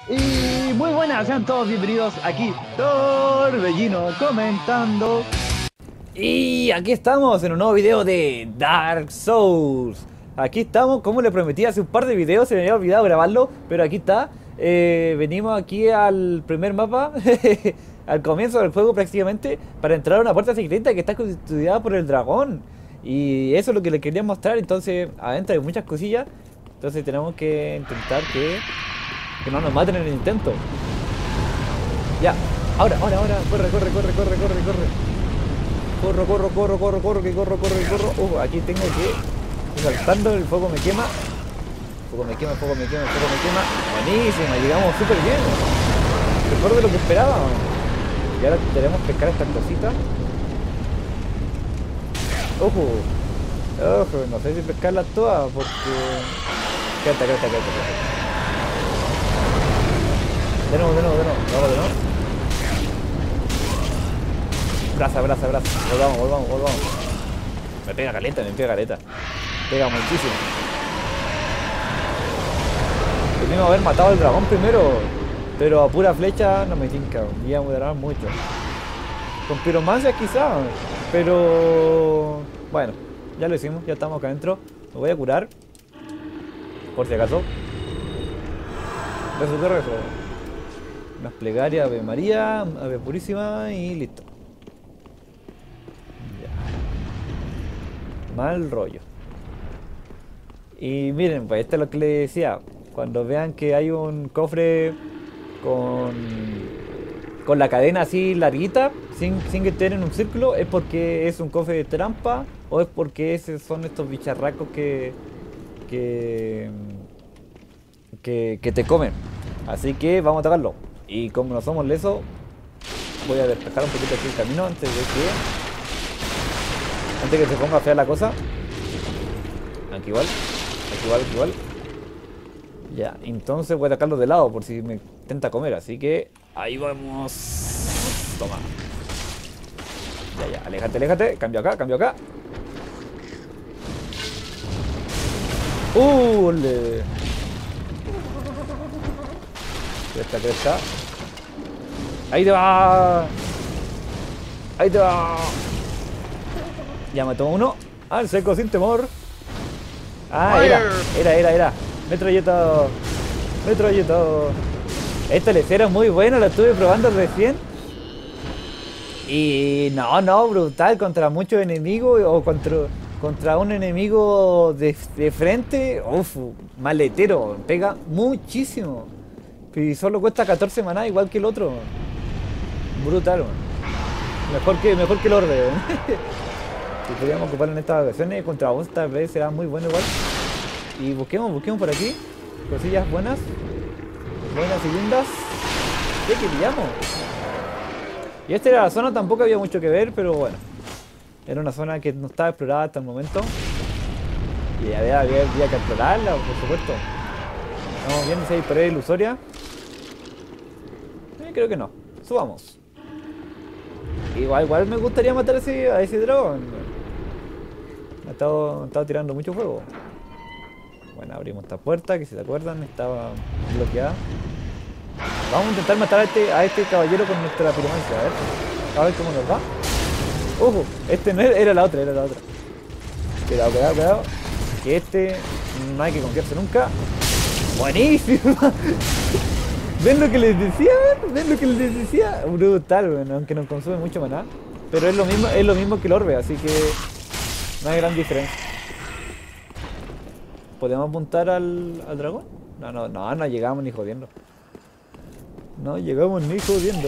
Y muy buenas, sean todos bienvenidos aquí, Torbellino comentando. Y aquí estamos en un nuevo video de Dark Souls. Aquí estamos, como le prometí hace un par de videos, se me había olvidado grabarlo, pero aquí está. Venimos aquí al primer mapa, al comienzo del juego prácticamente, para entrar a una puerta secreta que está custodiada por el dragón. Y eso es lo que les quería mostrar, entonces adentro hay muchas cosillas, entonces tenemos que intentar que no nos maten en el intento. Ya, ahora, corre, corre, corre, corre, corre, corre. Corro, corro, corro, corro, corro, que corro, corro, que corro. Aquí tengo que saltando, el fuego me quema. Fuego me quema, fuego me quema, fuego me quema. Buenísima, llegamos súper bien. Mejor de lo que esperaba. Y ahora tenemos que pescar estas cositas. Ojo, ojo, no sé si pescarlas todas porque. Quédate, quédate, quédate, quédate. De nuevo, vamos de nuevo. Braza, braza, braza. Volvamos, volvamos, volvamos. Me pega caleta, me pega caleta. Pega muchísimo. Debimos haber matado al dragón primero, pero a pura flecha no me tinca. Iba a durar mucho. Con piromancia quizá, pero bueno, ya lo hicimos, ya estamos acá adentro. Me voy a curar, por si acaso. Rezo que rezo. Unas plegarias, Ave María, Ave Purísima y listo. Ya. Mal rollo. Y miren, pues esto es lo que les decía. Cuando vean que hay un cofre con, con la cadena así larguita, sin que estén en un círculo, es porque es un cofre de trampa o es porque son estos bicharracos que, que te comen. Así que vamos a atacarlo. Y como no somos lesos, voy a despejar un poquito aquí el camino antes que se ponga fea la cosa. Aquí igual, aquí igual, aquí igual. Ya, entonces voy a atacarlo de lado por si me intenta comer. Así que ahí vamos. Toma. Ya, ya, aléjate, aléjate. Cambio acá, cambio acá. ¡Le! Cresta, cresta. ¡Ahí te va! ¡Ahí te va! Ya mató uno. Al seco, sin temor. Ah, era. Metralleta. Metralleta. Esta lecera es muy buena, la estuve probando recién. Y no, brutal. Contra muchos enemigos o contra un enemigo de frente. Uf, maletero. Pega muchísimo. Y solo cuesta 14 maná, igual que el otro. Brutal, man. Mejor que el Orde. Si podríamos ocuparlo en estas ocasiones, contra vos tal vez será muy bueno igual. Y busquemos por aquí. Cosillas buenas. Buenas y lindas. ¿Qué pillamos? Y esta era la zona, tampoco había mucho que ver, pero bueno. Era una zona que no estaba explorada hasta el momento. Y había que explorarla, por supuesto. Vamos bien, si hay pared ilusoria. Creo que no. Subamos. Igual me gustaría matar a ese dragón. Me ha estado tirando mucho fuego. Bueno, abrimos esta puerta que si se acuerdan estaba bloqueada. Vamos a intentar matar a este caballero con nuestra piromancia. A ver cómo nos va. Ojo, este no era la otra, Cuidado, cuidado, cuidado. Que este no hay que confiarse nunca. ¡Buenísimo! ¿Ven lo que les decía? ¿Ven lo que les decía? Brutal, bueno, aunque nos consume mucho maná. Pero es lo mismo que el orbe, así que no hay gran diferencia. ¿Podemos apuntar al dragón? No llegamos ni jodiendo. No llegamos ni jodiendo.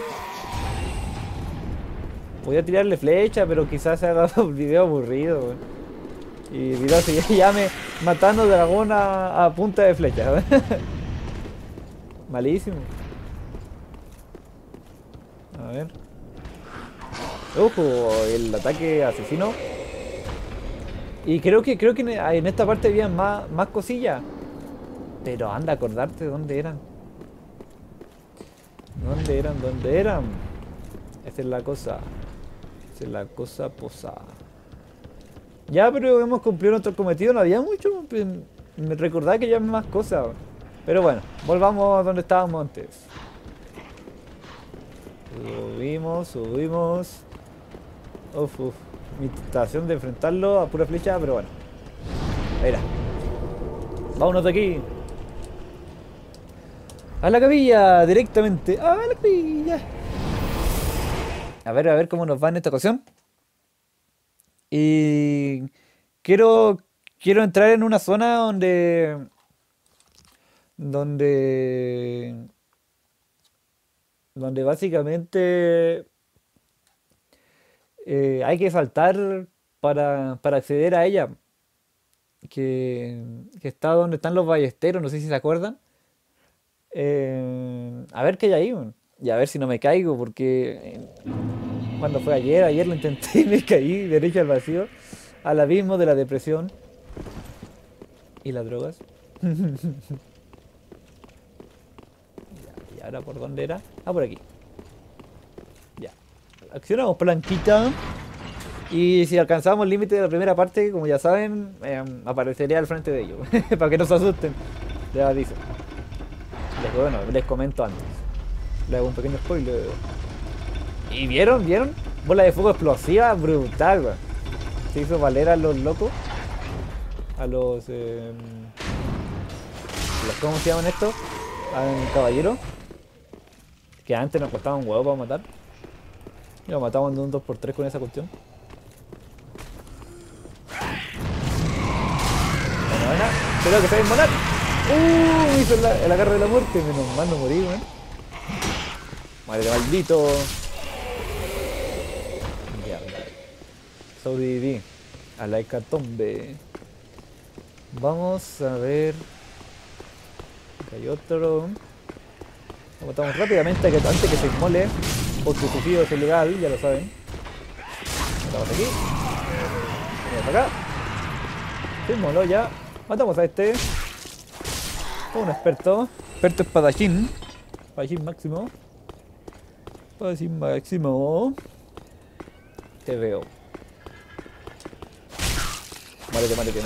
Voy a tirarle flecha, pero quizás se haga un video aburrido, güey. Y el video se llame matando dragón a punta de flecha. Malísimo. A ver. Ojo, el ataque asesino. Y creo que en esta parte había más cosillas. Pero anda a acordarte de dónde eran. ¿Dónde eran? Esa es la cosa. Esa es la cosa posada. Ya, pero hemos cumplido nuestro cometido. No había mucho. Me recordaba que ya más cosas. Pero bueno, volvamos a donde estábamos antes. Subimos. Uf. Mi tentación de enfrentarlo a pura flecha, pero bueno. Ahí era. Vámonos de aquí. A la capilla, directamente. A la capilla. A ver cómo nos va en esta ocasión. Y quiero entrar en una zona donde básicamente hay que saltar para acceder a ella. Que está donde están los ballesteros, no sé si se acuerdan. A ver qué hay ahí, weón. Y a ver si no me caigo, porque cuando fue ayer lo intenté y me caí derecho al vacío, al abismo de la depresión y las drogas. ¿Y ahora por dónde era? Ah, por aquí. Ya. Accionamos palanquita. Y si alcanzamos el límite de la primera parte, como ya saben, aparecería al frente de ellos. Para que no se asusten. Les aviso. Bueno, les comento antes. Les hago un pequeño spoiler. ¿Y vieron? Bola de fuego explosiva, brutal, weón. Se hizo valer a los locos. A los... ¿cómo se llaman estos? Al caballero. Que antes nos costaba un huevo para matar. Y lo matamos de un 2x3 con esa cuestión. Bueno, espero que se vayan a molar. Hizo el agarre de la muerte. Menos mal no morí, weón. Madre maldito. Ya, sobreviví a la hecatombe. Vamos a ver. Acá hay otro. Lo matamos rápidamente antes que se inmole. Porque su suicidio es ilegal, ya lo saben. Matamos aquí. Venimos acá. Se inmoló ya. Matamos a este. Un experto. Experto espadachín. Espadachín máximo. Espadachín máximo. Te veo. Muérete.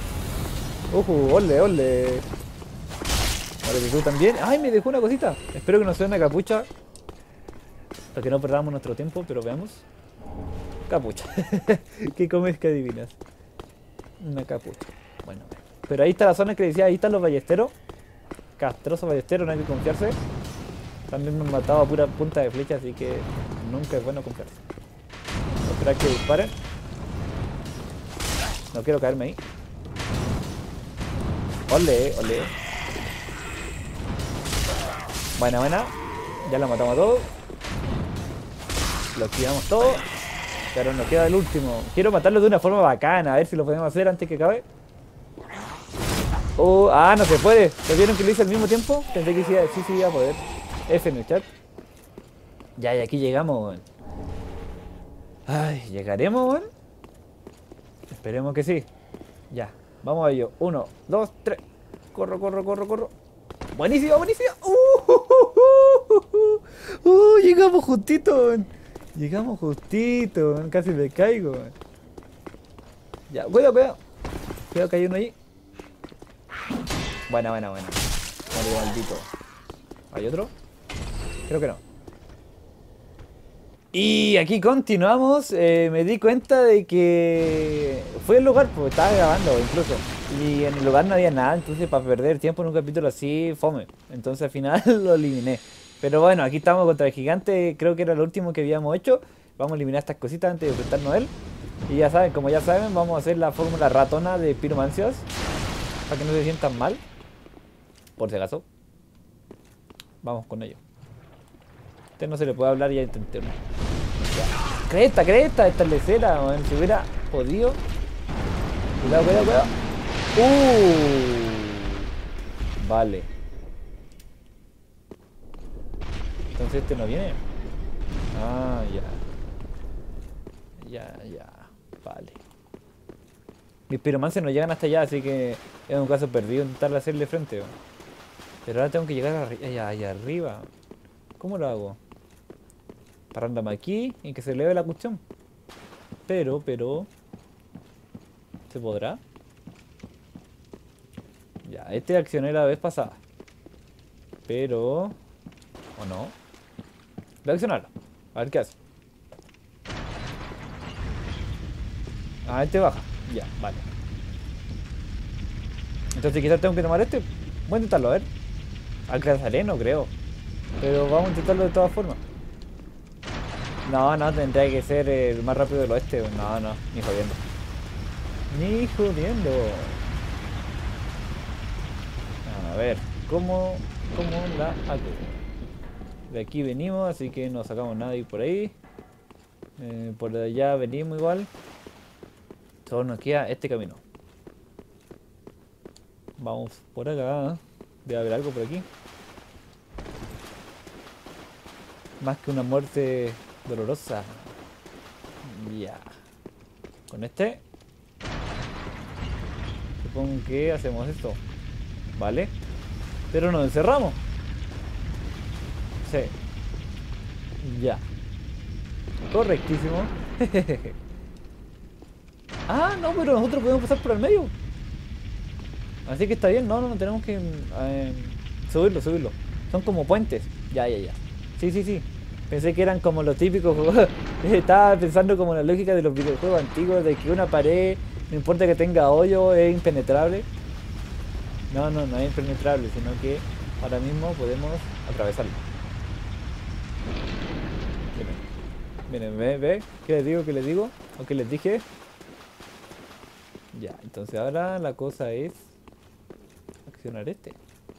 Ole. Muérete tú también. ¡Ay, me dejó una cosita! Espero que no sea una capucha. Para que no perdamos nuestro tiempo, pero veamos. Capucha. ¿Qué comes que adivinas? Una capucha. Bueno. Pero ahí está la zona que decía, ahí están los ballesteros. Castrosos ballesteros, no hay que confiarse. También me han matado a pura punta de flecha, así que nunca es bueno confiarse. Voy a esperar que disparen. No quiero caerme ahí. Ole. Buena. Ya lo matamos a todos. Lo activamos todo. Pero nos queda el último. Quiero matarlo de una forma bacana. A ver si lo podemos hacer antes que acabe. No se puede. ¿Lo vieron que lo hice al mismo tiempo? Pensé que sí iba a poder. F en el chat. Ya, y aquí llegamos, weón. Ay, ¿llegaremos, weón? Esperemos que sí. Ya, vamos a ello. 1, 2, 3. Corro. Buenísimo. Llegamos justito, weón. Casi me caigo, weón. Ya, cuidado. Cuidado que hay uno ahí. Buena. Maldito. ¿Hay otro? Creo que no. Y aquí continuamos. Me di cuenta de que fue el lugar, pues estaba grabando incluso. Y en el lugar no había nada, entonces para perder tiempo en un capítulo así, fome. Entonces al final lo eliminé. Pero bueno, aquí estamos contra el gigante, creo que era lo último que habíamos hecho. Vamos a eliminar estas cositas antes de enfrentarnos a él. Y ya saben, como ya saben, vamos a hacer la fórmula ratona de piromancias. Para que no se sientan mal. Por si acaso. Vamos con ello. Este no se le puede hablar, ya intenté. Cresta, esta es lecera, man. Si hubiera podido. Cuidado. Vale. Entonces este no viene. Ya. Vale. Mis piromancias no llegan hasta allá, así que es un caso perdido intentar hacerle frente, man. Pero ahora tengo que llegar allá arriba. ¿Cómo lo hago? Parándome aquí y que se eleve la cuestión. Pero... ¿se podrá? Ya, este accioné la vez pasada. Pero... ¿o no? Voy a accionarlo. A ver qué hace. Ah, este baja. Ya, vale. Entonces quizás tengo que tomar este. Voy a intentarlo, a ver. Alcanzaré, no creo. Pero vamos a intentarlo de todas formas. No, no, tendría que ser el más rápido del oeste. No, no, ni jodiendo. Ni jodiendo. A ver, ¿cómo la hago? De aquí venimos, así que no sacamos nadie por ahí. Por allá venimos igual. Solo nos queda este camino. Vamos por acá. Debe haber algo por aquí. Más que una muerte dolorosa. Ya. Con este. Supongo que hacemos esto. Vale. Pero nos encerramos. Sí. Ya. Correctísimo. Ah, no, pero nosotros podemos pasar por el medio. Así que está bien, no tenemos que subirlo. Son como puentes. Ya. Sí. Pensé que eran como los típicos juegos. Estaba pensando como la lógica de los videojuegos antiguos, de que una pared, no importa que tenga hoyo, es impenetrable. No es impenetrable, sino que ahora mismo podemos atravesarlo. Miren, ve, ¿qué les digo? ¿O qué les dije? Ya, entonces ahora la cosa es accionar este.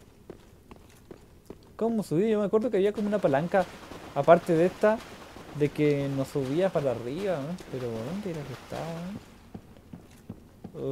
¿Cómo subí? Yo me acuerdo que había como una palanca, aparte de esta, de que nos subía para arriba, ¿no? Pero ¿dónde era que estaba? Uf.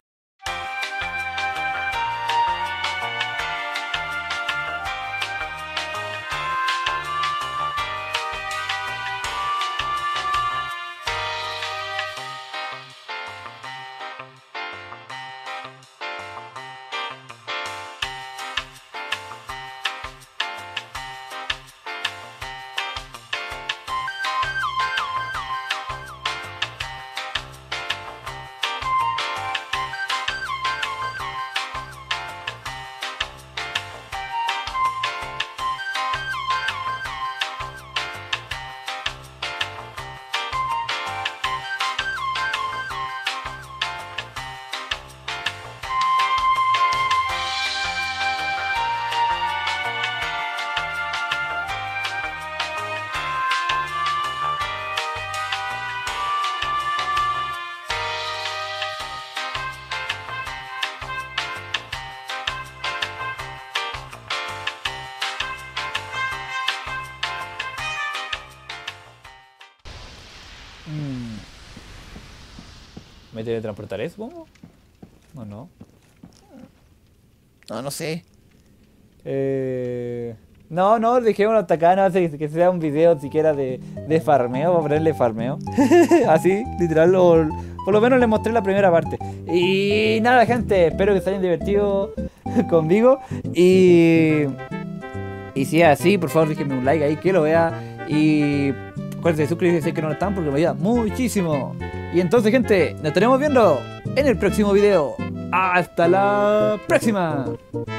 ¿Me teletransportaré, supongo? ¿O no? No sé. No, dejémoslo hasta acá, no sé que sea un video siquiera de farmeo, voy a ponerle farmeo. Así, literal, por lo menos les mostré la primera parte. Y nada, gente, espero que se hayan divertido conmigo. Y si es así, por favor, déjenme un like ahí, que lo vea. Y acuérdense de suscribirse si es que no lo están, porque me ayuda muchísimo. Y entonces, gente, nos estaremos viendo en el próximo video. ¡Hasta la próxima!